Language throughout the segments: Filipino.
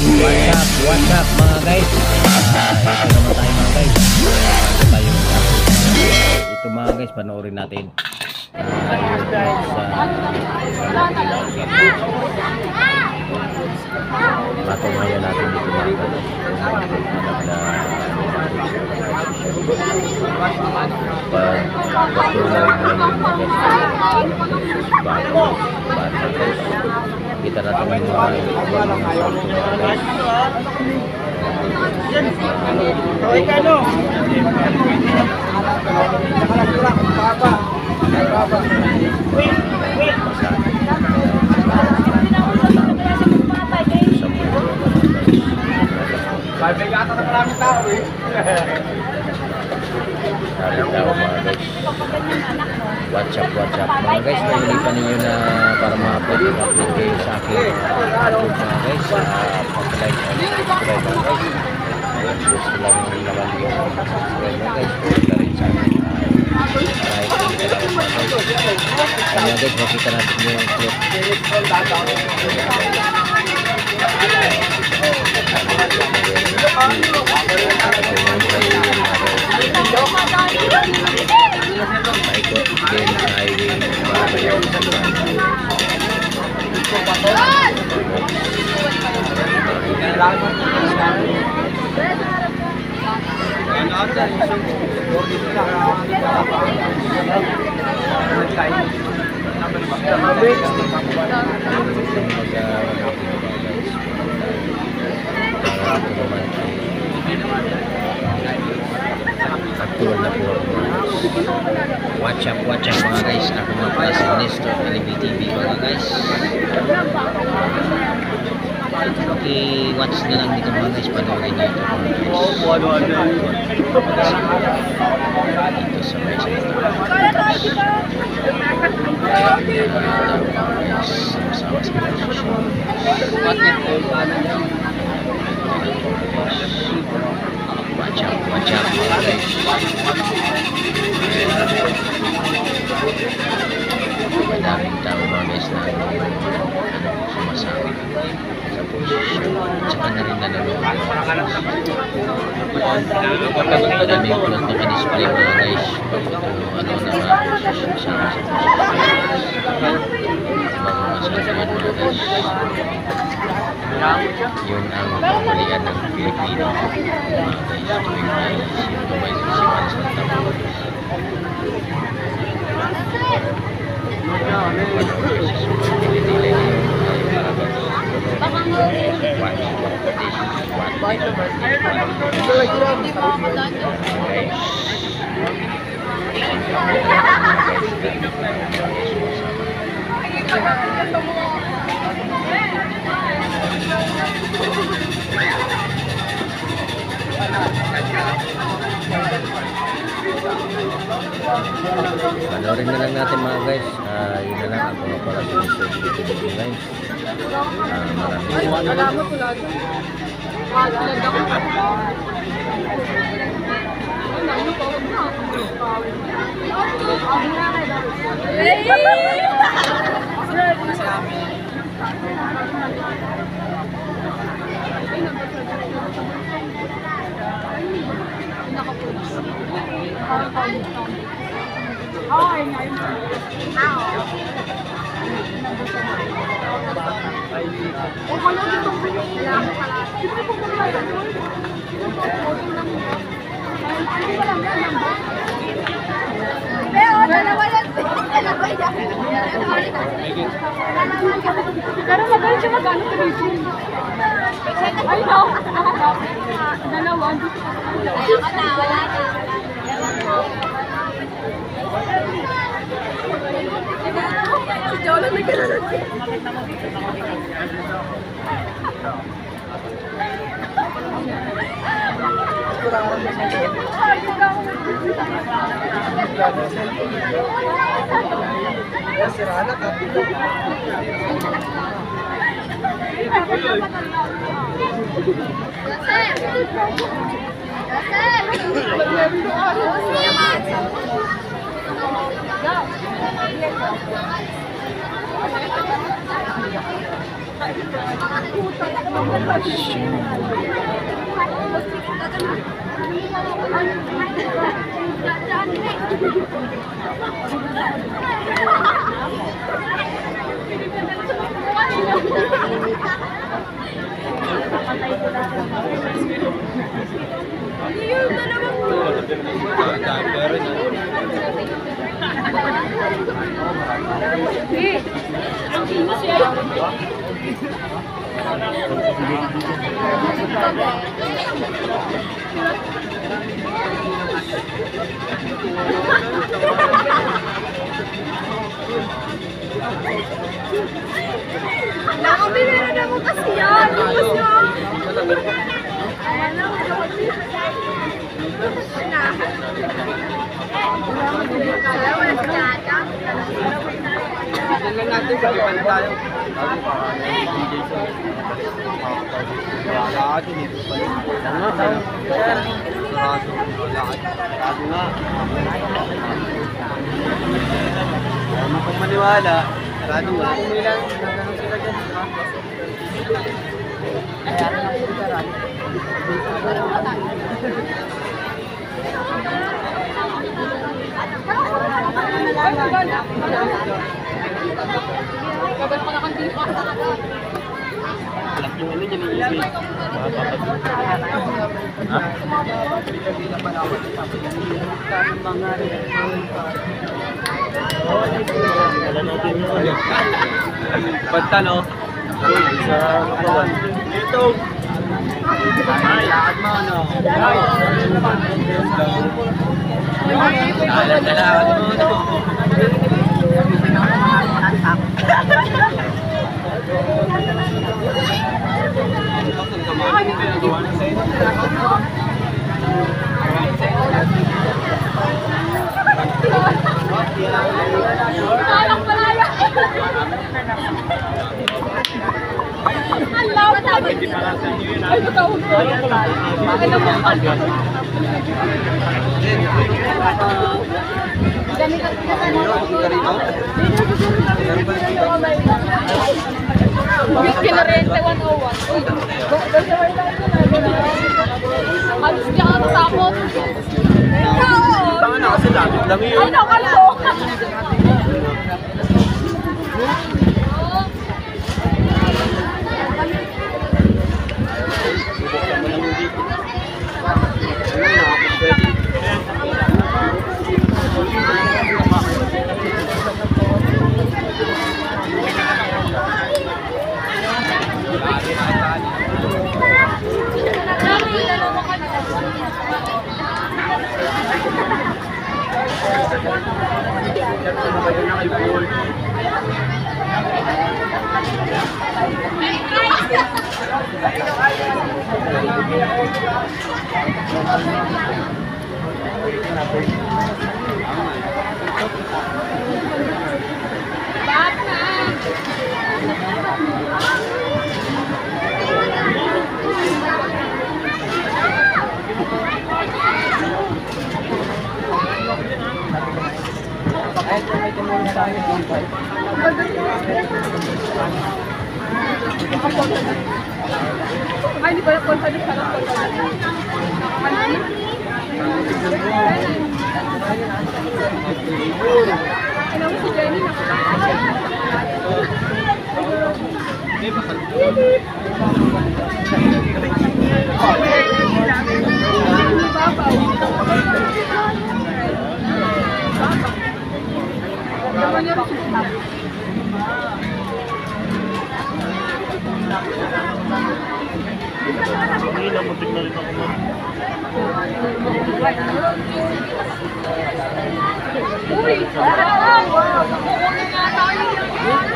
What's up mga guys? Ito naman tayo mga guys. Ito mga guys, panoorin natin. Patunayan natin dito mga guys. Kita natin yung mga watch up mga guys, nahilipan ninyo na para ma-upload kayo sa akin mga guys, pag-like and subscribe mga guys. Gusto lang naman yung subscribe mga guys, punta rin sa akin mga guys, makita natin yung clip. Aktual na po watch up mga guys. Ako nga pala si Nestor LBTV mga guys. I-watch na lang dito mga guys, panoorin nyo ito mga guys. Dito sa guys sama-sama sa watch out mga guys. Madaming tao mga guys na sumasabi sa posisyon, tsaka na rin nanonood. Madaming plot naka-display mga guys, ano na mga posisyon sama sa posisyon. Mga mga guys, yun ang pamalian ng Pilipino mga guys, tuwing may simbayan sa taon. Panoorin na lang natin mga guys. Yun na lang, ako nga pala dito guys. Maraming salamat po lahat. Pero magaling siya magkano ka dito. Ay, no. Dalawan. Wala na. Si Jola may gano'n. Sirana ka. Go. Nakabili na mo kasi yan. Ayan na, Tignan natin kung paano tayo. Lakad yun dito pala. Lakad nga. Kung maniwala, sarado nga. Kung ilan, nagano'n sila dyan. Pagtalo sa kawan. Ito. Ay, lakad mo ano. Lakad mo ano. Alang palaya. Alam mo tayo. Ay, totoo. Bakit ang mukha? Yung kinarente 101. Alis niya ka natapot. Tama na kasi dami yun. Ay, nakalbo. Ay, di ba yung konta sa lang konta? Ano mo si Jenny na uy! Kukunin nga tayo yan!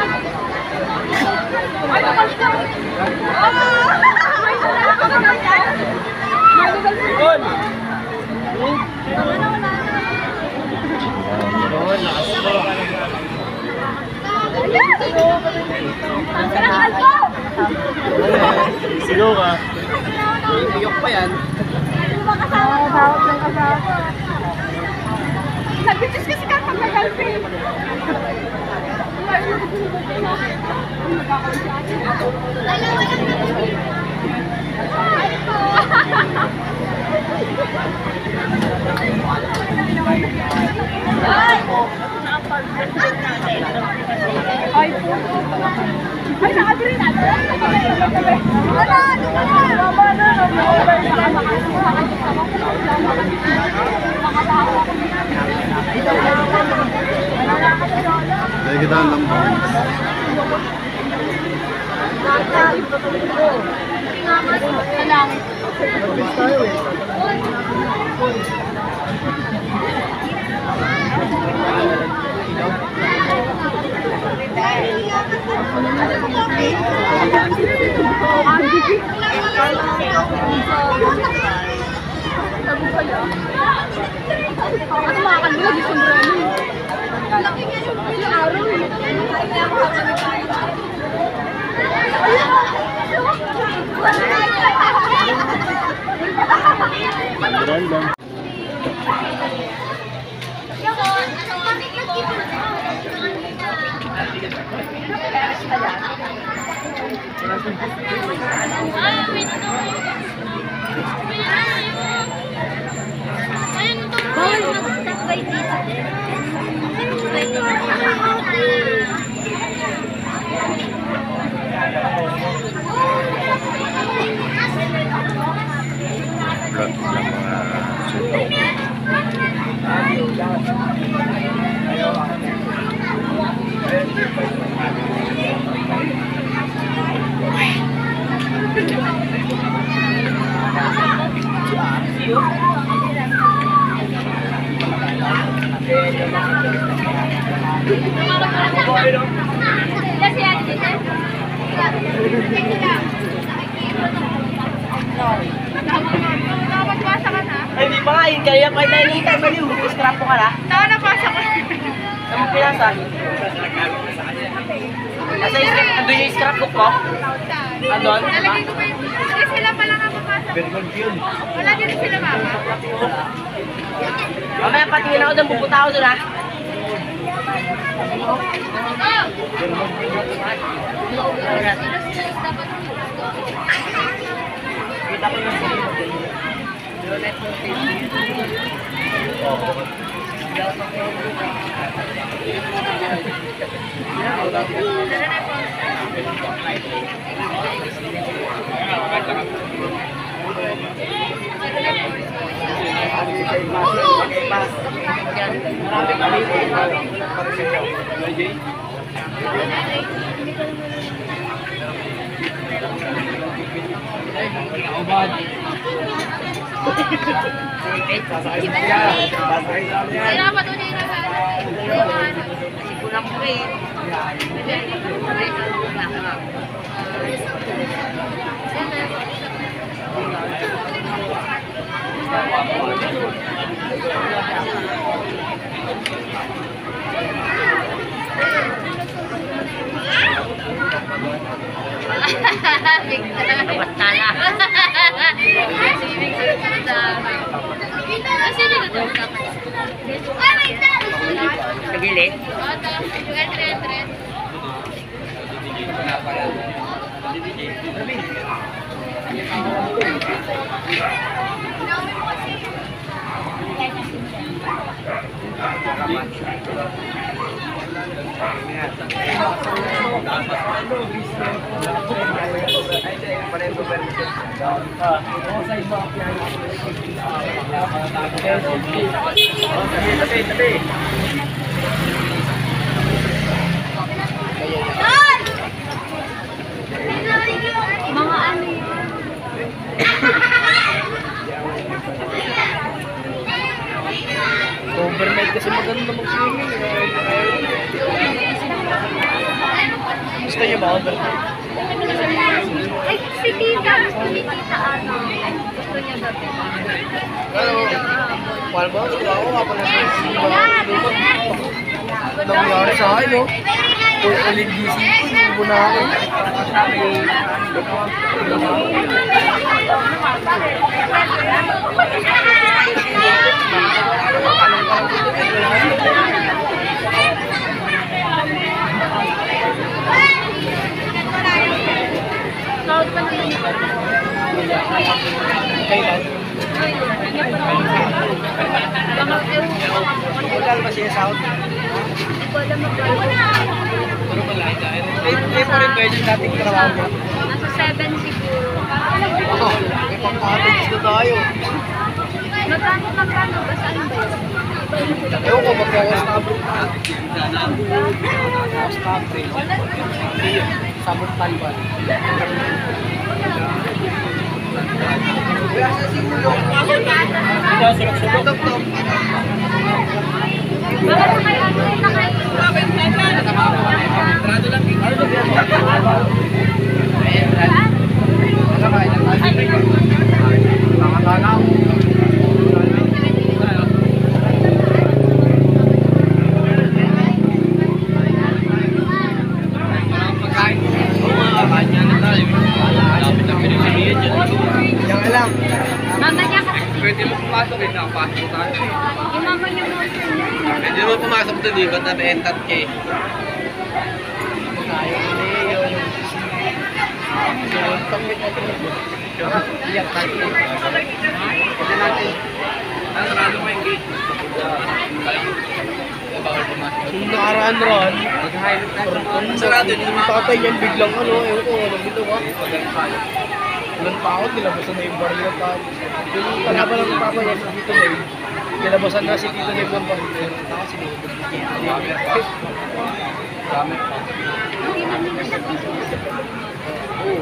Ay, naman ka! May nalakot ka dyan! May nalakot ka! Sigaw ka. Iyok pa yan. Kasawat ng kasawat. Nag-bitis kasi ka pag nag-alpin. Ay, ay, naka-green na. Wala, Dahil kita ang lambang. Ano makakalula di sombrero? Yung araw Random. bawal magtagay dito. Plot ng mga suntok. Nakapagpasa ka na? Ay, di pa nga yun. Kaya pa tayo ng time baliw. Scrap ko ka na. Napasa ko. Saan mo pinasa? Nasa scrap, andun yung scrapbook ko? Andun? Nalagay ko pa yun. Eh, sila pala nga papasa. Wala din sila mama. Mamaya patingin ako doon, pupunta ako doon ha. Kita ko na Kaya pa doon yung kulang ko eh. Kagilid? mga ano yun. Overnight kasi maganda mag-swimming. Gusto niyo ba overnight? Ay, si tita. Gusto ni tita ano. Gusto niya gabi. Paano ba? Gusto ako nga pala sa Good nangyari sa akin, no? Kung ulit gising ko, hindi na ako. Kailan? Magkano ba siya sa out? Kaya pa rin ba yung dating trabaho mo? Nasa 7 siguro. Oo, may pang-package na tayo. Magkano ba? Saan ba yun? Ewan ko, magkawas na abot na. Magkawas na abot. Sabot talban. Bakit kayo ano yun na kayo? Yan lang. Mamaya ka. Pwede mo pumasok eh, nakapasok tayo. Yung mama niyo mo. Pwede mo pumasok doon eh, ba't na may entat ka eh? Kung nakaraan ron, sarado yun. Tatay yan biglang ano, ewan ko, ano ginawa. Walang tao, nilabasan na yung baril at tao. Yung kalaban ng papa niya sa Tito Ney, nilabasan na si Tito Ney ng baril. Tao si Ney. Dami. Oo.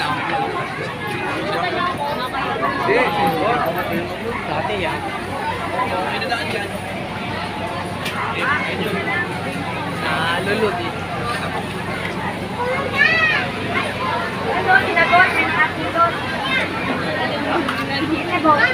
Dati yan. Lulod eh. Ano, sinagot ng ating doon. Sinagot.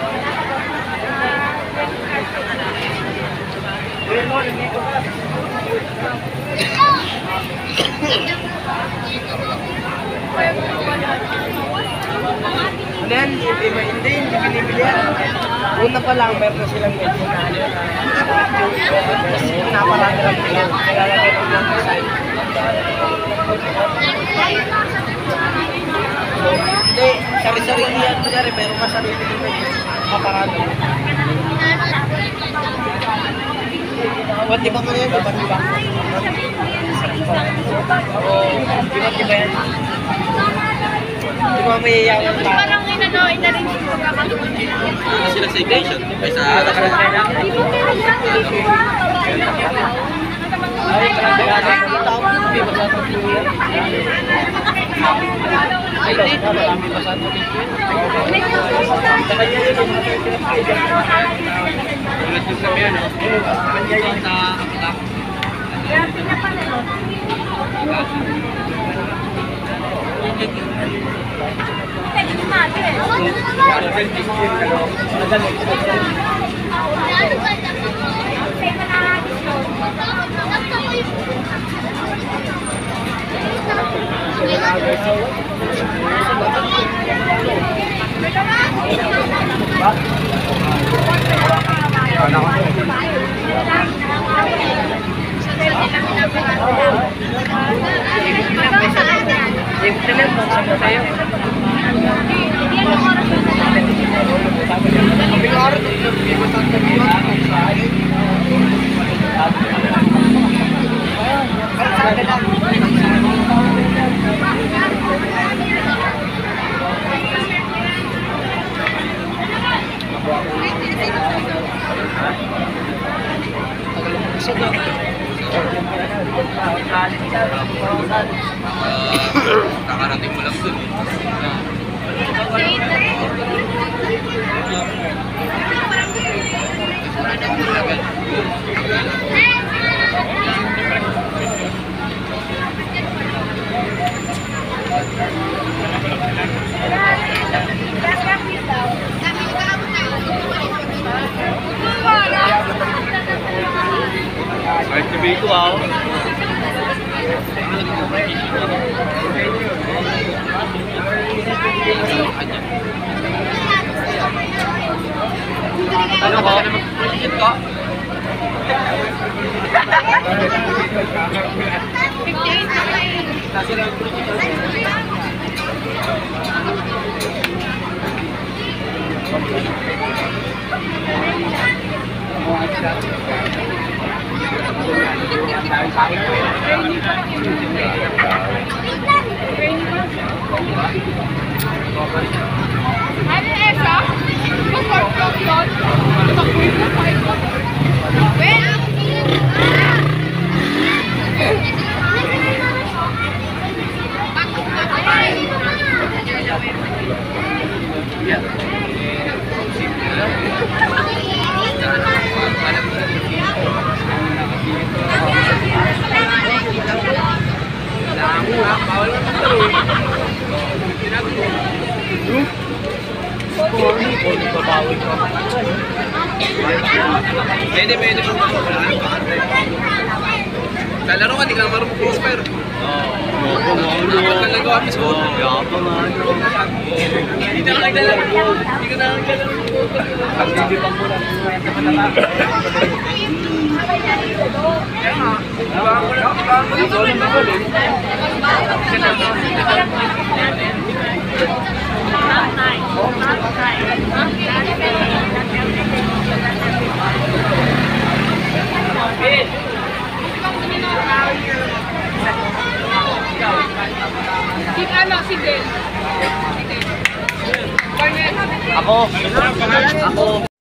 Hindi binibili yan. Una pa lang, meron na silang medyo na ano na. Naparami lang sila. Nilalagay ko lang sa side. Hindi, sari-sarili yan. Kunyari, meron ka sarili ko medyo maparado. Iba't ibang ano yan, iba't ibang. Oo, iba't iba yan. Di ba may yawan tao? Parang inano, inarin ko kakatulog. Ano sila sa iglesia? May sa Di ba ay, karami tao po. May masasang tuyo. Ay, marami masasang tuyo. Sa kanya yun ang mga pinapakita. Ulit yung sabi yan, no? Kanya yun sa atak. Kaya pinapanood. Pwede kumati eh. Nakarating mo lang dun. Kahit sabi ko ako. Ano ko? Magpapalagyan ka? Ano esa? Mag-work yun? Mag-work na kayo? Pwede mo kalaro ka, di ka marunong prosper. Dapat ka nagawa mo sa hood. Hindi ka nagdala. Hindi ka nagdala. Pag-ibibang mo lang. Kaya nga, ibang mo lang. Ibang mo lang. Si Del. Ako.